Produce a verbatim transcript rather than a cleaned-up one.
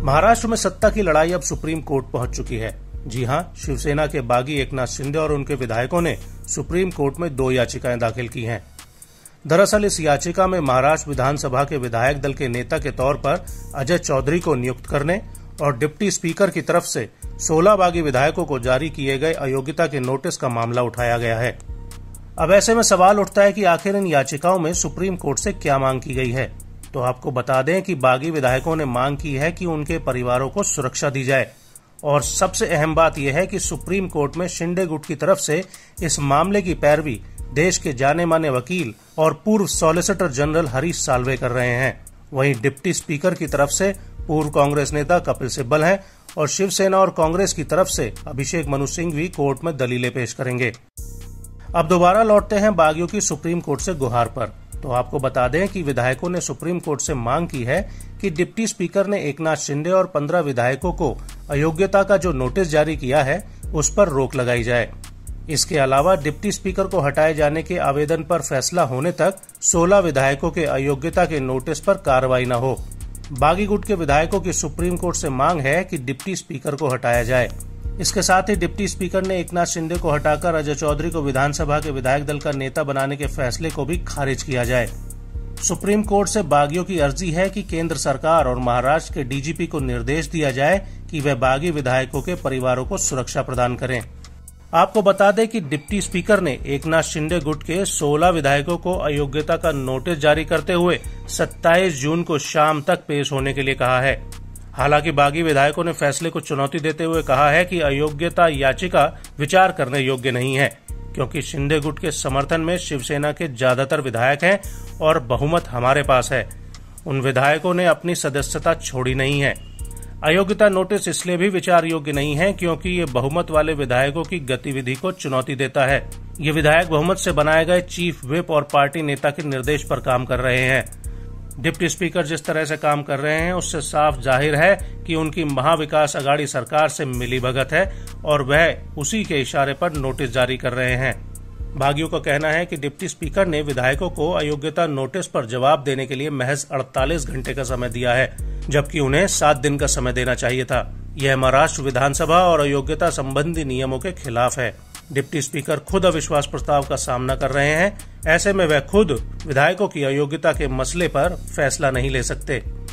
महाराष्ट्र में सत्ता की लड़ाई अब सुप्रीम कोर्ट पहुंच चुकी है। जी हां, शिवसेना के बागी एकनाथ शिंदे और उनके विधायकों ने सुप्रीम कोर्ट में दो याचिकाएं दाखिल की हैं। दरअसल इस याचिका में महाराष्ट्र विधानसभा के विधायक दल के नेता के तौर पर अजय चौधरी को नियुक्त करने और डिप्टी स्पीकर की तरफ से सोलह बागी विधायकों को जारी किए गए अयोग्यता के नोटिस का मामला उठाया गया है। अब ऐसे में सवाल उठता है कि आखिर इन याचिकाओं में सुप्रीम कोर्ट से क्या मांग की गई है। तो आपको बता दें कि बागी विधायकों ने मांग की है कि उनके परिवारों को सुरक्षा दी जाए और सबसे अहम बात यह है कि सुप्रीम कोर्ट में शिंदे गुट की तरफ से इस मामले की पैरवी देश के जाने माने वकील और पूर्व सॉलिसिटर जनरल हरीश साल्वे कर रहे हैं। वहीं डिप्टी स्पीकर की तरफ से पूर्व कांग्रेस नेता कपिल सिब्बल हैं और शिवसेना और कांग्रेस की तरफ से अभिषेक मनु सिंह भी कोर्ट में दलीलें पेश करेंगे। अब दोबारा लौटते हैं बागियों की सुप्रीम कोर्ट से गुहार पर। तो आपको बता दें कि विधायकों ने सुप्रीम कोर्ट से मांग की है कि डिप्टी स्पीकर ने एकनाथ शिंदे और पंद्रह विधायकों को अयोग्यता का जो नोटिस जारी किया है उस पर रोक लगाई जाए। इसके अलावा डिप्टी स्पीकर को हटाए जाने के आवेदन पर फैसला होने तक सोलह विधायकों के अयोग्यता के नोटिस पर कार्रवाई न हो। बागी गुट के विधायकों की सुप्रीम कोर्ट से मांग है कि डिप्टी स्पीकर को हटाया जाए। इसके साथ ही डिप्टी स्पीकर ने एकनाथ शिंदे को हटाकर अजय चौधरी को विधानसभा के विधायक दल का नेता बनाने के फैसले को भी खारिज किया जाए। सुप्रीम कोर्ट से बागियों की अर्जी है कि केंद्र सरकार और महाराष्ट्र के डीजीपी को निर्देश दिया जाए कि वे बागी विधायकों के परिवारों को सुरक्षा प्रदान करें। आपको बता दें कि डिप्टी स्पीकर ने एकनाथ शिंदे गुट के सोलह विधायकों को अयोग्यता का नोटिस जारी करते हुए सत्ताईस जून को शाम तक पेश होने के लिए कहा है। हालांकि बागी विधायकों ने फैसले को चुनौती देते हुए कहा है कि अयोग्यता याचिका विचार करने योग्य नहीं है, क्योंकि शिंदे गुट के समर्थन में शिवसेना के ज्यादातर विधायक हैं और बहुमत हमारे पास है। उन विधायकों ने अपनी सदस्यता छोड़ी नहीं है। अयोग्यता नोटिस इसलिए भी विचार योग्य नहीं है क्योंकि ये बहुमत वाले विधायकों की गतिविधि को चुनौती देता है। ये विधायक बहुमत से बनाए गए चीफ व्हिप और पार्टी नेता के निर्देश पर काम कर रहे हैं। डिप्टी स्पीकर जिस तरह से काम कर रहे हैं उससे साफ जाहिर है कि उनकी महाविकास अघाड़ी सरकार से मिलीभगत है और वह उसी के इशारे पर नोटिस जारी कर रहे हैं। बागियों का कहना है कि डिप्टी स्पीकर ने विधायकों को अयोग्यता नोटिस पर जवाब देने के लिए महज अड़तालीस घंटे का समय दिया है, जबकि उन्हें सात दिन का समय देना चाहिए था। यह महाराष्ट्र विधानसभा और अयोग्यता संबंधी नियमों के खिलाफ है। डिप्टी स्पीकर खुद अविश्वास प्रस्ताव का सामना कर रहे हैं। ऐसे में वह खुद विधायकों की अयोग्यता के मसले पर फैसला नहीं ले सकते।